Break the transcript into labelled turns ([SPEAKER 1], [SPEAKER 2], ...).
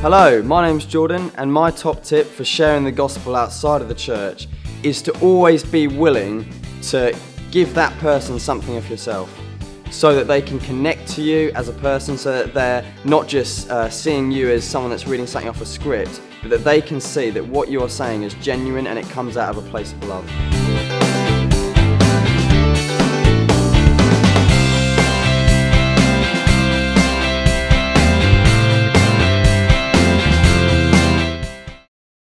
[SPEAKER 1] Hello, my name's Jordan, and my top tip for sharing the gospel outside of the church is to always be willing to give that person something of yourself, so that they can connect to you as a person, so that they're not just seeing you as someone that's reading something off a script, but that they can see that what you're saying is genuine and it comes out of a place of love.